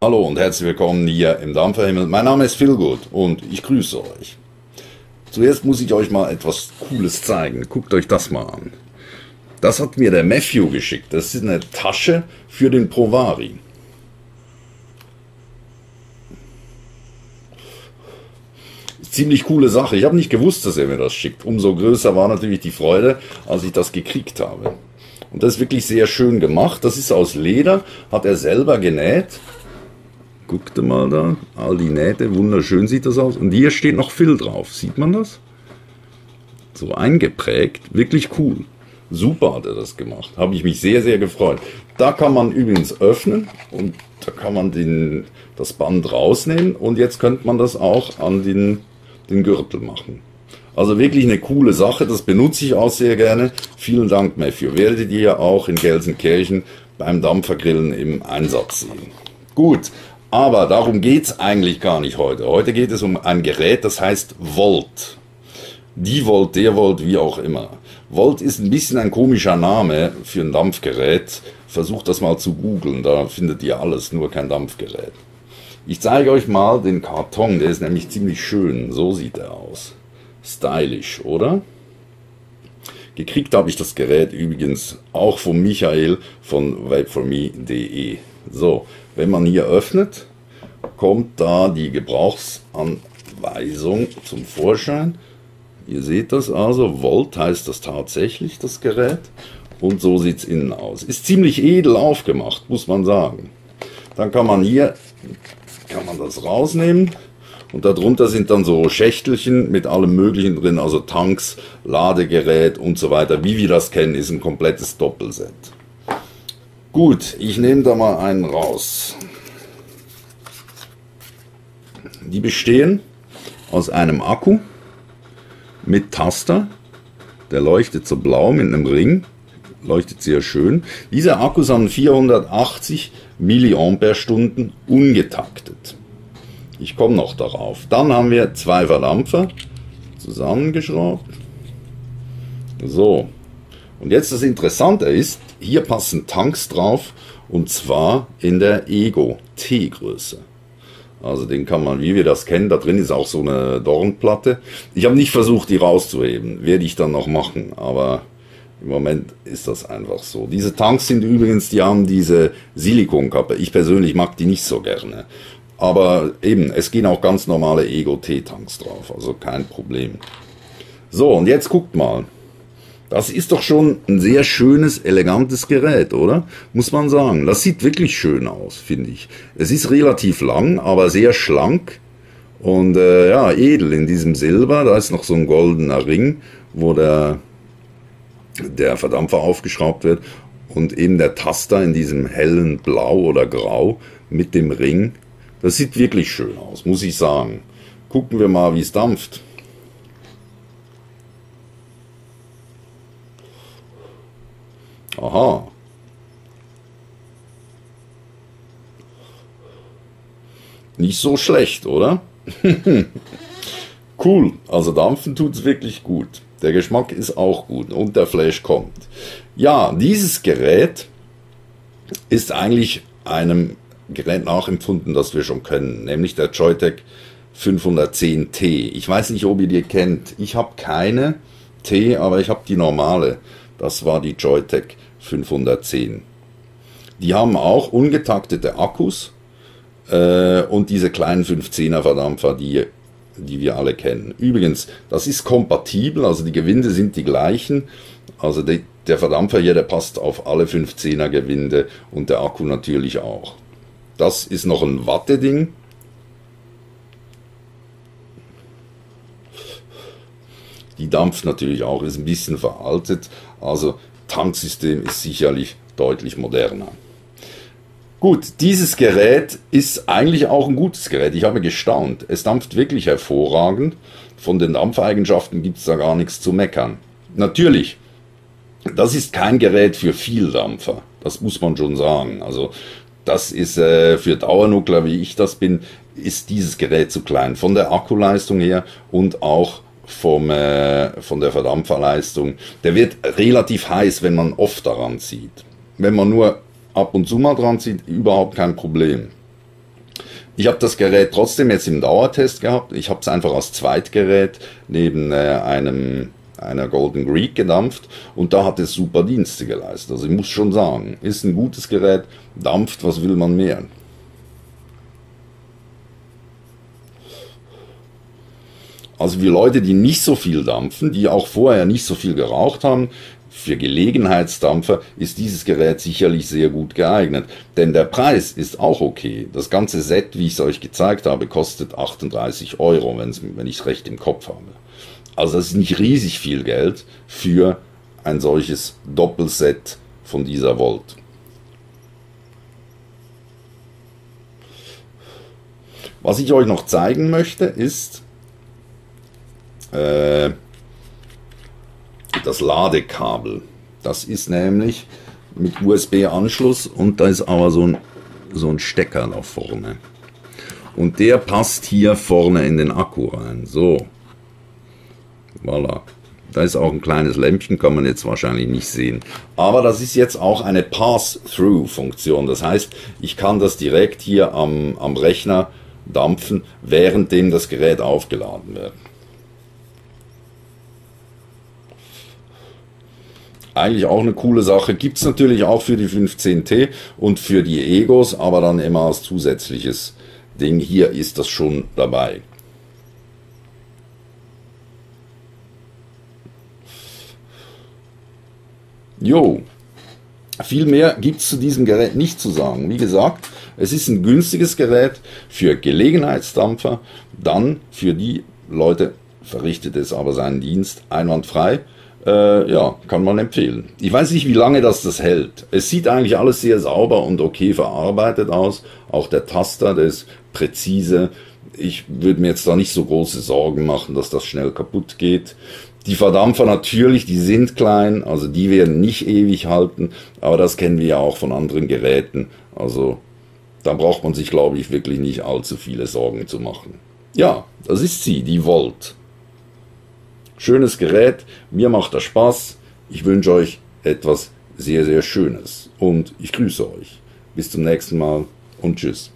Hallo und herzlich willkommen hier im Dampferhimmel. Mein Name ist Philgood und ich grüße euch. Zuerst muss ich euch mal etwas Cooles zeigen. Guckt euch das mal an. Das hat mir der Matthew geschickt. Das ist eine Tasche für den Provari. Ziemlich coole Sache. Ich habe nicht gewusst, dass er mir das schickt. Umso größer war natürlich die Freude, als ich das gekriegt habe. Und das ist wirklich sehr schön gemacht. Das ist aus Leder, hat er selber genäht. Guckt mal da, all die Nähte, wunderschön sieht das aus. Und hier steht noch Phil drauf, sieht man das? So eingeprägt, wirklich cool. Super hat er das gemacht, habe ich mich sehr, sehr gefreut. Da kann man übrigens öffnen und da kann man das Band rausnehmen. Und jetzt könnte man das auch an den Gürtel machen. Also wirklich eine coole Sache, das benutze ich auch sehr gerne. Vielen Dank, Matthew. Werdet ihr ja auch in Gelsenkirchen beim Dampfergrillen im Einsatz sehen. Gut. Aber darum geht es eigentlich gar nicht heute. Heute geht es um ein Gerät, das heißt Volt. Die Volt, der Volt, wie auch immer. Volt ist ein bisschen ein komischer Name für ein Dampfgerät. Versucht das mal zu googeln, da findet ihr alles, nur kein Dampfgerät. Ich zeige euch mal den Karton, der ist nämlich ziemlich schön. So sieht er aus. Stylisch, oder? Gekriegt habe ich das Gerät übrigens auch von Michael von vapeforme.de. So, wenn man hier öffnet, kommt da die Gebrauchsanweisung zum Vorschein. Ihr seht das also, Volt heißt das tatsächlich, das Gerät. Und so sieht es innen aus. Ist ziemlich edel aufgemacht, muss man sagen. Dann kann man das rausnehmen. Und darunter sind dann so Schächtelchen mit allem Möglichen drin, also Tanks, Ladegerät und so weiter. Wie wir das kennen, ist ein komplettes Doppelset. Gut, ich nehme da mal einen raus. Die bestehen aus einem Akku mit Taster. Der leuchtet so blau mit einem Ring. Leuchtet sehr schön. Diese Akkus haben 480 mAh ungetaktet. Ich komme noch darauf. Dann haben wir zwei Verdampfer zusammengeschraubt. So. Und jetzt das Interessante ist, hier passen Tanks drauf und zwar in der Ego T-Größe. Also den kann man, wie wir das kennen, da drin ist auch so eine Dornplatte. Ich habe nicht versucht, die rauszuheben, werde ich dann noch machen, aber im Moment ist das einfach so. Diese Tanks sind übrigens, die haben diese Silikonkappe. Ich persönlich mag die nicht so gerne. Aber eben, es gehen auch ganz normale Ego T-Tanks drauf, also kein Problem. So, und jetzt guckt mal. Das ist doch schon ein sehr schönes, elegantes Gerät, oder? Muss man sagen. Das sieht wirklich schön aus, finde ich. Es ist relativ lang, aber sehr schlank und ja, edel in diesem Silber. Da ist noch so ein goldener Ring, wo der Verdampfer aufgeschraubt wird. Und eben der Taster in diesem hellen Blau oder Grau mit dem Ring. Das sieht wirklich schön aus, muss ich sagen. Gucken wir mal, wie es dampft. Aha. Nicht so schlecht, oder? Cool. Also dampfen tut es wirklich gut. Der Geschmack ist auch gut und der Flash kommt. Ja, dieses Gerät ist eigentlich einem Gerät nachempfunden, das wir schon können, nämlich der Joyetech 510T. Ich weiß nicht, ob ihr die kennt. Ich habe keine T, aber ich habe die normale. Das war die Joyetech 510. Die haben auch ungetaktete Akkus und diese kleinen 510er Verdampfer, die wir alle kennen. Übrigens, das ist kompatibel, also die Gewinde sind die gleichen. Also der Verdampfer hier, der passt auf alle 510er Gewinde und der Akku natürlich auch. Das ist noch ein Watte-Ding. Die dampft natürlich auch, ist ein bisschen veraltet. Also Tanksystem ist sicherlich deutlich moderner. Gut, dieses Gerät ist eigentlich auch ein gutes Gerät. Ich habe gestaunt. Es dampft wirklich hervorragend. Von den Dampfeigenschaften gibt es da gar nichts zu meckern. Natürlich, das ist kein Gerät für Vieldampfer. Das muss man schon sagen. Also das ist für Dauernuckler, wie ich das bin, ist dieses Gerät zu klein. Von der Akkuleistung her und auch von der Verdampferleistung. Der wird relativ heiß, wenn man oft daran zieht. Wenn man nur ab und zu mal dran zieht, überhaupt kein Problem. Ich habe das Gerät trotzdem jetzt im Dauertest gehabt. Ich habe es einfach als Zweitgerät neben einer Golden Greek gedampft und da hat es super Dienste geleistet. Also ich muss schon sagen, ist ein gutes Gerät, dampft, was will man mehr? Also für Leute, die nicht so viel dampfen, die auch vorher nicht so viel geraucht haben, für Gelegenheitsdampfer ist dieses Gerät sicherlich sehr gut geeignet, denn der Preis ist auch okay. Das ganze Set, wie ich es euch gezeigt habe, kostet 38 Euro, wenn ich es recht im Kopf habe. Also das ist nicht riesig viel Geld für ein solches Doppelset von dieser Volt. Was ich euch noch zeigen möchte, ist das Ladekabel. Das ist nämlich mit USB-Anschluss und da ist aber so ein Stecker da vorne. Und der passt hier vorne in den Akku rein. So. Voilà. Da ist auch ein kleines Lämpchen, kann man jetzt wahrscheinlich nicht sehen. Aber das ist jetzt auch eine Pass-Through-Funktion. Das heißt, ich kann das direkt hier am Rechner dampfen, währenddem das Gerät aufgeladen wird. Eigentlich auch eine coole Sache. Gibt es natürlich auch für die 15T und für die Egos, aber dann immer als zusätzliches Ding. Hier ist das schon dabei. Jo, viel mehr gibt es zu diesem Gerät nicht zu sagen. Wie gesagt, es ist ein günstiges Gerät für Gelegenheitsdampfer. Dann für die Leute verrichtet es aber seinen Dienst einwandfrei. Ja, kann man empfehlen. Ich weiß nicht, wie lange das hält. Es sieht eigentlich alles sehr sauber und okay verarbeitet aus. Auch der Taster, der ist präzise. Ich würde mir jetzt da nicht so große Sorgen machen, dass das schnell kaputt geht. Die Verdampfer natürlich, die sind klein, also die werden nicht ewig halten, aber das kennen wir ja auch von anderen Geräten. Also da braucht man sich, glaube ich, wirklich nicht allzu viele Sorgen zu machen. Ja, das ist sie, die Volt. Schönes Gerät, mir macht das Spaß. Ich wünsche euch etwas sehr, sehr Schönes und ich grüße euch. Bis zum nächsten Mal und tschüss.